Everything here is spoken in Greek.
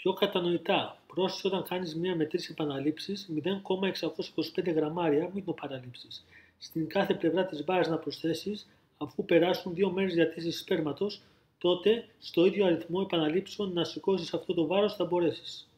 Πιο κατανοητά, πρόσεξε όταν κάνεις μία με 3 επαναλήψεις 0,625 γραμμάρια, μην το παραλείψεις. Στην κάθε πλευρά της μπάρας να προσθέσεις, αφού περάσουν 2 μέρες διατήρησης σπέρματος, τότε στο ίδιο αριθμό επαναλήψεων να σηκώσεις αυτό το βάρος θα μπορέσεις.